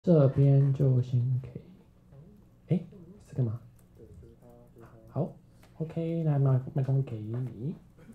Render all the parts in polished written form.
这边就先给，是干嘛？好，OK，那麦克风给你。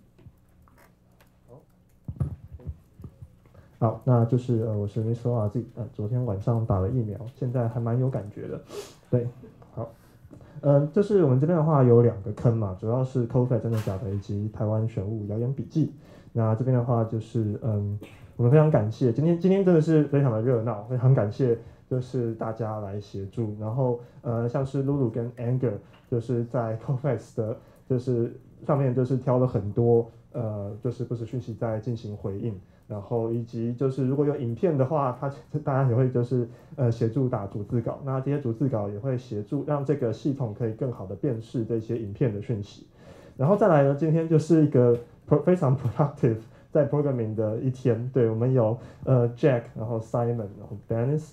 好，那就是我是 Mr. RZ，昨天晚上打了疫苗，现在还蛮有感觉的。对，好，就是我们这边的话有2个坑嘛，主要是 COVID 真的假的以及台湾选务谣言笔记。那这边的话就是我们非常感谢，今天真的是非常的热闹，非常感谢就是大家来协助，然后像是 Lulu 跟 Anger 就是在 COVAX 的就是上面就是挑了很多就是不实讯息在进行回应。然后以及就是如果有影片的话，大家也会就是协助打逐字稿，那这些逐字稿也会协助让这个系统可以更好的辨识这些影片的讯息。然后再来呢，今天就是一个非常 productive 在 programming 的一天，对，我们有Jack， 然后 Simon， 然后 Dennis，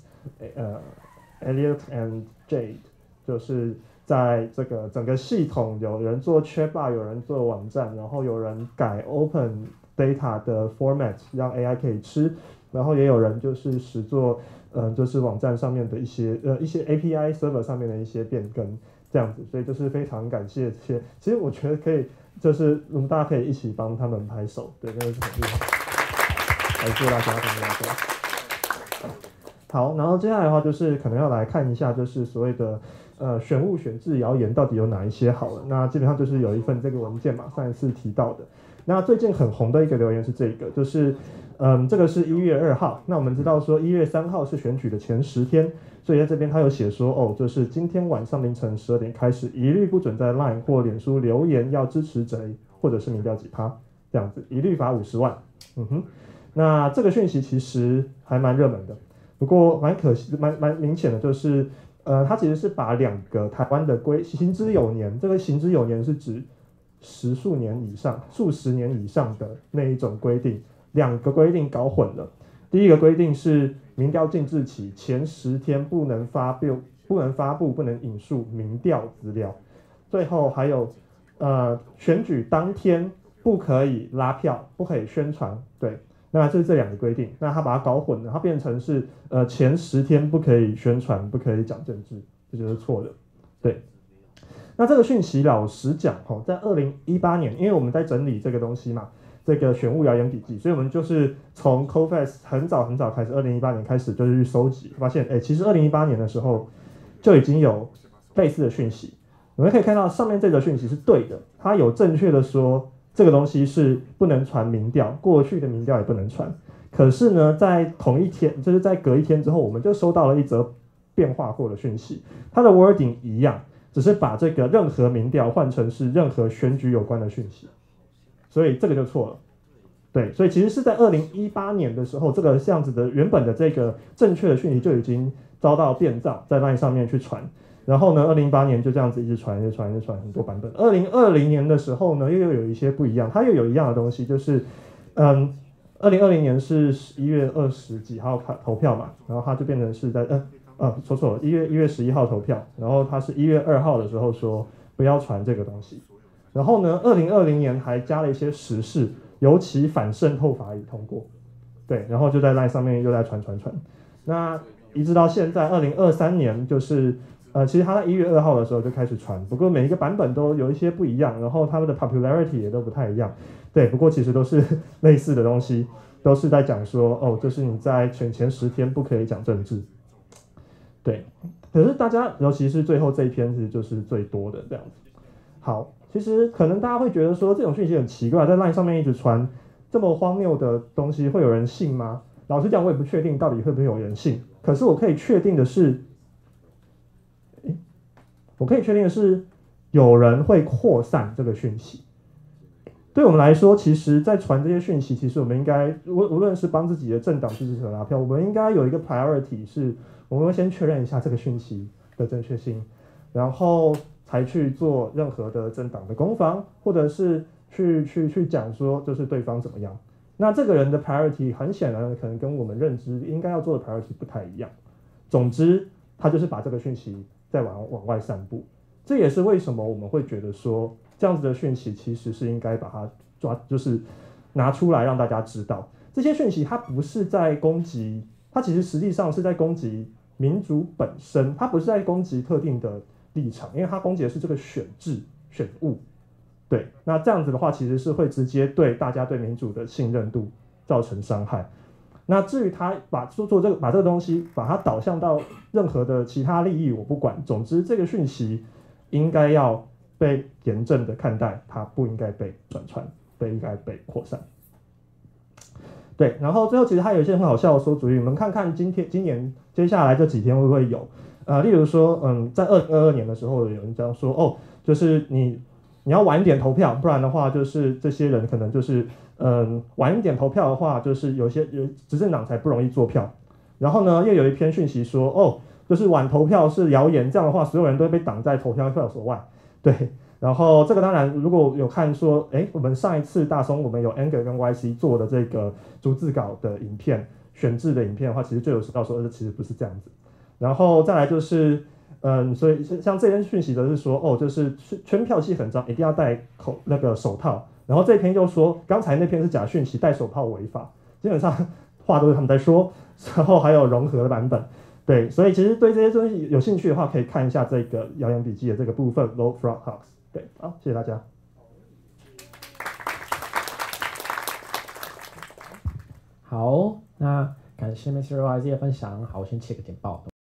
Elliot and Jade， 就是在这个整个系统有人做 chatbot， 有人做网站，然后有人改 open data 的 format 让 AI 可以吃，然后也有人就是实做就是网站上面的一些API server 上面的一些变更这样子，所以就是非常感谢这些，其实我觉得可以就是我们大家可以一起帮他们拍手，对，真的是很厉害，感谢大家，感谢大家。好，然后接下来的话就是可能要来看一下就是所谓的选务选制谣言到底有哪一些好了，那基本上就是有一份这个文件嘛，上一次提到的。那最近很红的一个留言是这个，就是这个是1月2号。那我们知道说1月3号是选举的前10天，所以在这边他有写说，就是今天晚上凌晨12点开始，一律不准在 LINE 或脸书留言要支持谁或者是民调几趴这样子，一律罚50万。那这个讯息其实还蛮热门的，不过蛮可惜，蛮明显的就是，它其实是把2个台湾的行之有年，这个行之有年是指数十年以上、数十年以上的那一种规定，2个规定搞混了。第一个规定是民调禁制期前10天不能发布、不能引述民调资料。最后还有选举当天不可以拉票、不可以宣传，对，那就是这2个规定。那他把它搞混了，它变成是前10天不可以宣传、不可以讲政治，这就是错的，对。那这个讯息老实讲，在2018年，因为我们在整理这个东西嘛，这个选务谣言笔记，所以我们就是从 COVAX 很早开始，2018年开始就是去收集，发现其实2018年的时候就已经有类似的讯息。我们可以看到上面这个讯息是对的，它有正确的说这个东西是不能传民调，过去的民调也不能传。可是呢，在同一天，就是在隔一天之后，我们就收到了一则变化过的讯息，它的 wording 一样。只是把这个任何民调换成是任何选举有关的讯息，所以这个就错了。对，所以其实是在2018年的时候，这个样子的原本的这个正确的讯息就已经遭到变造，在 LINE 上面去传。然后呢，2018年就这样子一直传很多版本。2020年的时候呢，又有一些不一样，它又有一样的东西，就是2020年是1月20几号投票嘛，然后它就变成是在说错了，1月11号投票，然后他是1月2号的时候说不要传这个东西，然后呢，2020年还加了一些时事，尤其反渗透法已通过，对，然后就在 LINE 上面又在传，那一直到现在2023年，就是其实他在1月2号的时候就开始传，不过每一个版本都有一些不一样，然后他们的 popularity 也都不太一样，对，不过其实都是类似的东西，都是在讲说就是你在前10天不可以讲政治。对，可是大家尤其是最后这一篇其实就是最多的这样子。好，其实可能大家会觉得说这种讯息很奇怪，在 LINE 上面一直传这么荒谬的东西，会有人信吗？老实讲，我也不确定到底会不会有人信。可是我可以确定的是，有人会扩散这个讯息。对我们来说，其实在传这些讯息，其实我们应该无论是帮自己的政党支持者拉票，我们应该有一个 priority 是。我们会先确认一下这个讯息的正确性，然后才去做任何的政党的攻防，或者是去讲说就是对方怎么样。那这个人的 priority 很显然可能跟我们认知应该要做的 priority 不太一样。总之，他就是把这个讯息再往外散布。这也是为什么我们会觉得说这样子的讯息其实是应该把它就是拿出来让大家知道。这些讯息它不是在攻击，它其实实际上是在攻击民主本身，它不是在攻击特定的立场，因为它攻击的是这个选制选务。对，那这样子的话，其实是会直接对大家对民主的信任度造成伤害。那至于他把这个东西把它导向到任何的其他利益，我不管。总之，这个讯息应该要被严正的看待，它不应该被转传，不应该被扩散。对，然后最后其实还有一些很好笑的馊主意，我们看看今年接下来这几天会不会有？例如说，在2022年的时候，有人这样说，哦，就是你要晚一点投票，不然的话，就是这些人可能就是晚一点投票的话，就是有执政党才不容易做票。然后呢，又有一篇讯息说，哦，就是晚投票是谣言，这样的话，所有人都会被挡在投票所外。对，然后这个当然如果有看说，我们上一次大松我们有 Anger 跟 YC 做的这个逐字稿的影片、选制的影片的话，其实就有知道说，其实不是这样子。然后再来就是，所以像这篇讯息的是说，哦，就是圈票系很脏，一定要戴那个手套。然后这篇又说，刚才那篇是假讯息，戴手套违法。基本上话都是他们在说，然后还有融合的版本。对，所以其实对这些东西有兴趣的话，可以看一下这个谣言笔记的这个部分 Low Frog House。对，好，谢谢大家。 好，那感谢 Mr. YZ 的分享。好，我先切个简报。